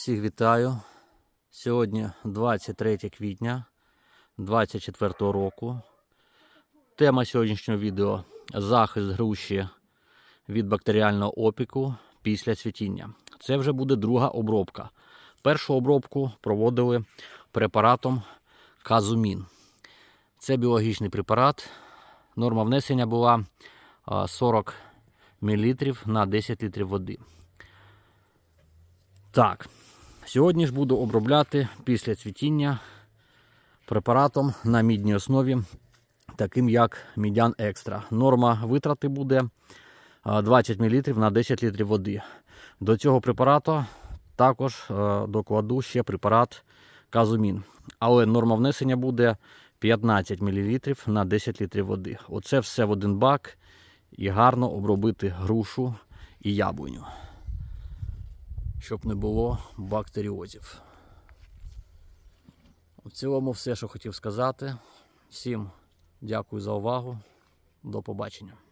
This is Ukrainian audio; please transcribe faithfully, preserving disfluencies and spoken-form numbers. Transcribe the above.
Всіх вітаю. Сьогодні двадцять третє квітня двадцять четвертого року. Тема сьогоднішнього відео – захист груші від бактеріального опіку після цвітіння. Це вже буде друга обробка. Першу обробку проводили препаратом Казумін. Це біологічний препарат. Норма внесення була сорок мілілітрів на десять літрів води. Так, сьогодні ж буду обробляти після цвітіння препаратом на мідній основі, таким як Мідян Екстра. Норма витрати буде двадцять мілілітрів на десять літрів води. До цього препарату також докладу ще препарат Казумін. Але норма внесення буде п'ятнадцять мілілітрів на десять літрів води. Оце все в один бак і гарно обробити грушу і яблуню, щоб не було бактеріозів. В цілому все, що хотів сказати. Всім дякую за увагу. До побачення.